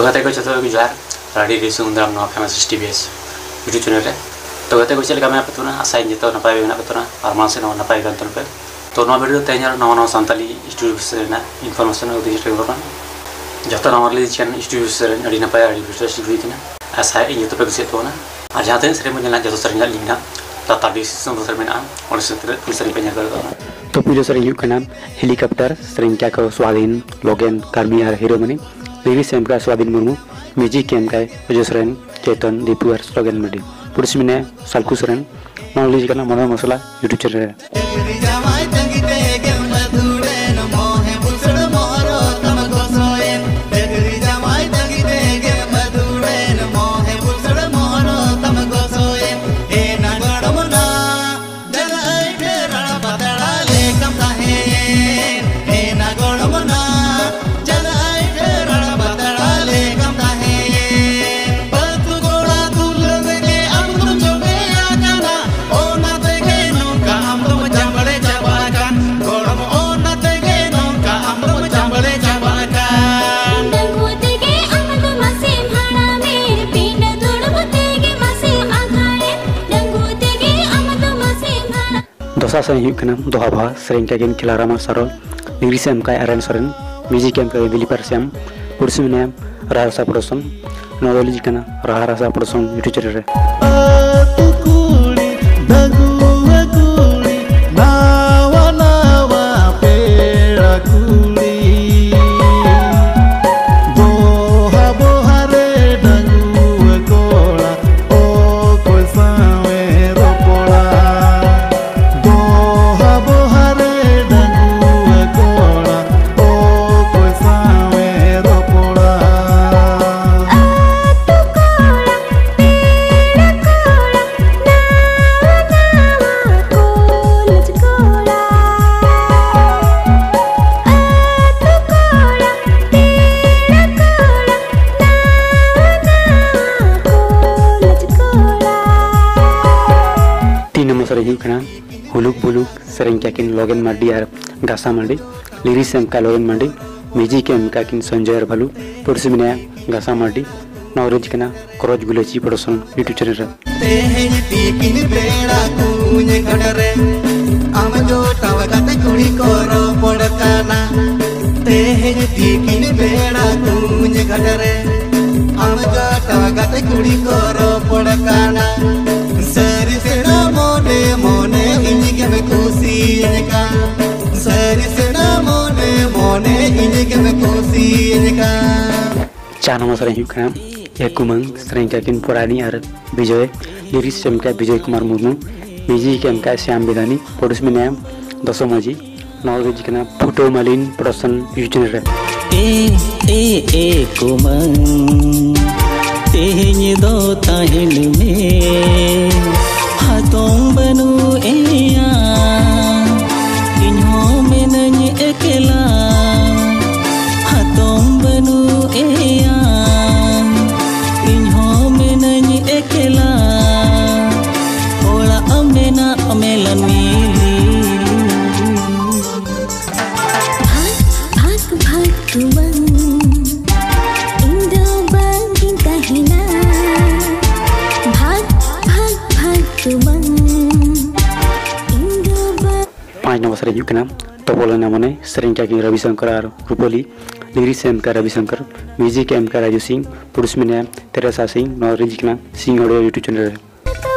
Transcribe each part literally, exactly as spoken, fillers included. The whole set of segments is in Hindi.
गते को चतो को जार राडी रिसुंग दाम नो फेमस टीवीएस यूट्यूब चैनल रे तो गते को चले का मैं पतुना आशा जतो नपाय बेना पतुना और मानसे नो नपाय गंतन पे तो नो वीडियो तेजर नो नो संताली स्टूडियो से ना इन्फॉर्मेशन उदी से करना जतो नॉर्मली चैनल स्टूडियो से अड़ी नपाय अड़ी वीडियो से हुई थी आशा इन जतो पे से तो ना आ जहां से मैं ना जतो सरना link Tata decision besar mana, orang setelah tulisan penjaga itu. तो पूरे सर यू का नाम हेलीकॉप्टर सरिंग क्या करो स्वाधीन लोगेन कार्मी यार हीरो मनी लेवी सेम का स्वाधीन मुर्मू म्यूजिक केम का जो सरन चेतन दीपू यार स्लोगन मडी पुरुष मिने सालकू सरन नॉलेज का नाम मना मसाला यूट्यूब चैनल दोसा से ही कना दोहा भा सरिंग का गेम खिलारामा सरो इंग्लिश से हमका आरएन सरन म्यूजिक गेम का बिलीपर से हम पुरुष में नाम रासा प्रोडक्शन नॉलेज कना रासा प्रोडक्शन यूट्यूब चैनल रे हुलुक बुलुक सरिंग क्या किन लोगन मार्डी यार गासा मार्डी लिरिक्स एम का लोगन मार्डी म्यूजिक एम का किन संजय यार भालू पुरुष मिने गासा मार्डी नॉलेज कना क्रोज गुलेची प्रोडक्शन यूट्यूब चैनल रे तेहेन तीकिन बेड़ा कुने खडरे आम जो टावगाते कुड़ी कोरो पड़काना तेहेन तीकिन बेड़ा कुने खडरे आम जो टावगाते कुड़ी कोरो पड़काना सरी सेना मोने मोने इनके में खुशी इनका सरी सेना मोने मोने इनके में खुशी इनका चार नंबर सर युग नाम एक कुमंग सरिंग का किन पुरानी आर विजय लिरिक्स एम का विजय कुमार मुर्मू म्यूजिक एम का श्याम बेदानी प्रोड्यूस में नाम दसो मजी नॉलेज का नाम फुटो मलिन प्रोडक्शन यूट्यूब रे ए ए ए कुमंग तेहनी दो ताहिन में हाथों बनू एया इन्हों में नहीं अकेला हाथों बनू एया इन्हों में नहीं अकेला ओला अमेना अमेला मिली भाग भाग भाग तुम पाँच नंबर सर युग नाम तो बोला नाम ने सरिंग क्या कि रविशंकर और रूपोली लिरिक्स एम का रविशंकर म्यूजिक एम का राजू सिंह पुरुष में नाम तेरसा सिंह नॉलेज का सिंह ऑडियो यूट्यूब चैनल रे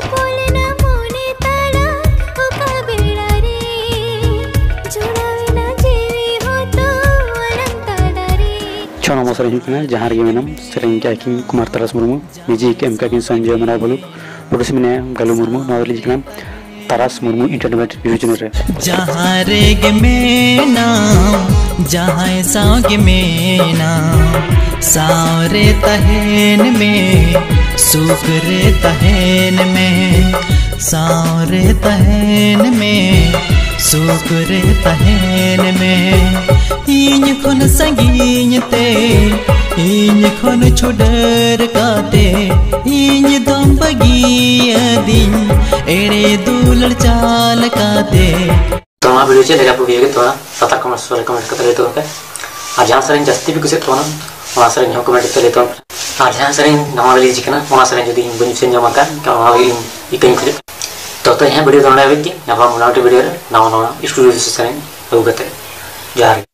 छः नंबर सर युग ना जहाँ रे नाम सरिंग क्या कि कुमार तरस मुर्मू म्यूजिक एम का कि संजय मना बोलू पुरुष में नाम गलू मुर्मू नॉलेज का तारास मुर्मू इंटरनेट यूट्यूब चैनल रे जहाँ रेग में नाम जहाँ साग में नाम सावरे तहन में सुख रे तहन में सावरे तहन में सुख रे तहन में इन खन संगीन ते इन खन छोडर काते इन दम बगी दिन एड़े दूलर चाल काते तो हमारा वीडियो चलेगा आपको ये तो तथा कमेंट कमेंट करते रहते हो आज जहाँ सर जस्ती भी कुछ तो ना ᱚᱱᱟ ᱥᱮᱨᱮᱧ ᱦᱚᱸ ᱠᱚᱢᱮᱱᱴ ᱛᱮ ᱞᱟᱹᱭ ᱛᱟᱵᱚᱱ ᱯᱮ ᱟᱨ ᱡᱟᱦᱟᱸ ᱥᱮᱨᱮᱧ ᱱᱟᱣᱟ ᱨᱤᱞᱤᱡᱽ ᱠᱟᱱᱟ ᱚᱱᱟ ᱥᱮᱨᱮᱧ ᱡᱩᱫᱤ ᱤᱧ ᱵᱟᱹᱧ ᱥᱮᱨᱮᱧ ᱧᱟᱢ ᱟᱠᱟᱫ ᱚᱱᱟ ᱞᱟᱹᱜᱤᱫ ᱤᱧ ᱤᱠᱟᱹᱧ ᱠᱷᱚᱡᱚᱜ ᱛᱚ ᱛᱚ ᱦᱮᱸ ᱵᱷᱤᱰᱤᱭᱳ ᱫᱚ ᱱᱚᱰᱮ ᱦᱟᱹᱵᱤᱡ ᱜᱮ ᱧᱟᱯᱟᱢ ᱢᱚᱴᱟᱢᱩᱴᱤ ᱵᱷᱤᱰᱤᱭᱳ ᱨᱮ ᱱᱟᱣᱟ ᱱᱟᱣᱟ ᱥᱴᱩᱰᱤᱭᱳ ᱥᱮᱨᱮᱧ ᱟᱹᱜᱩ ᱠᱟᱛᱮ ᱡᱚᱦᱟᱨ ᱜᱮ